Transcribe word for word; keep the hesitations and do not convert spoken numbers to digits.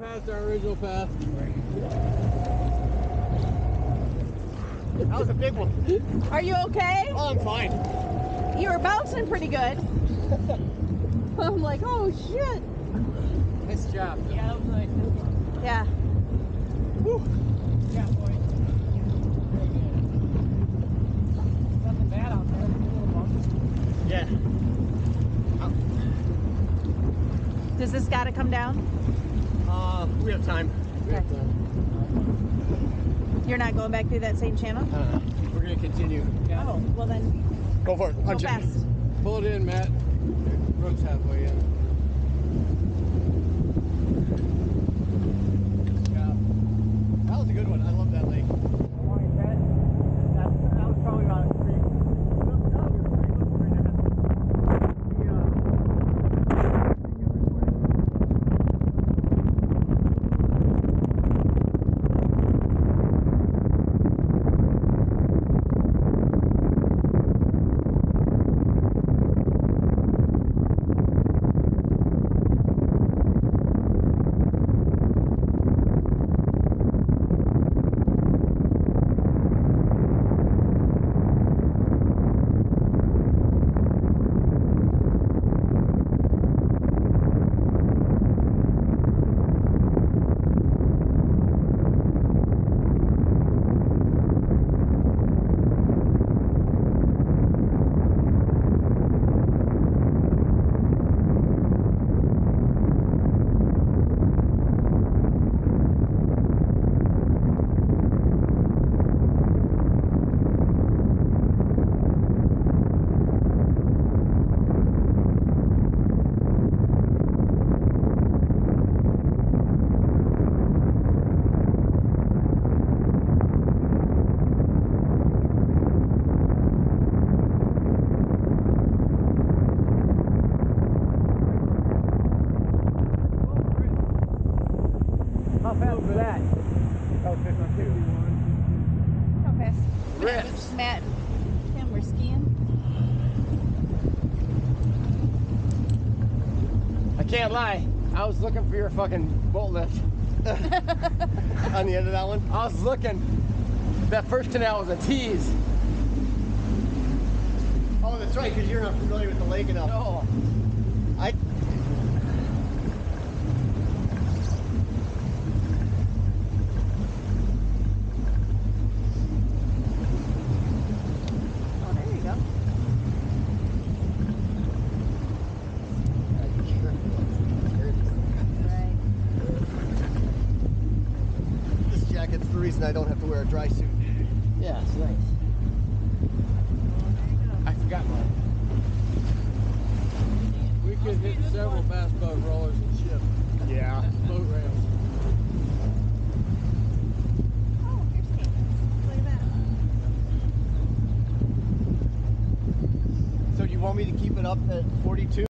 past our original path. That was a big one. Are you okay? Oh, I'm fine. You were bouncing pretty good. I'm like, oh shit. Nice job. Yeah, that was nice. Yeah. Whew. Yeah, boy. Very good. Nothing bad out there. Just a little bumpy. Yeah. Does this gotta come down? Uh, we have time. We have time. You're not going back through that same channel? Uh, we're gonna continue. Oh, well then, Go for it. go I'm j- fast. Pull it in, Matt. Road's halfway in. That was a good one. I love that lake. How long is that? That, that was probably about three. No, no, it was three, it was three and a half. We, uh, how fast was that? That was fifty-two. How fast? Rips. Matt and Tim were skiing. I can't lie. I was looking for your fucking bolt lift. On the end of that one? I was looking. That first canal was a tease. Oh, that's right, because you're not familiar with the lake enough. No. I. Oh, there you go. Right. This jacket's the reason I don't have to wear a dry suit. Yeah, it's nice. I forgot mine. We could hit several bass boat rollers and ship Yeah. boat rails. Oh, here's Candace. Look at that. So do you want me to keep it up at forty-two?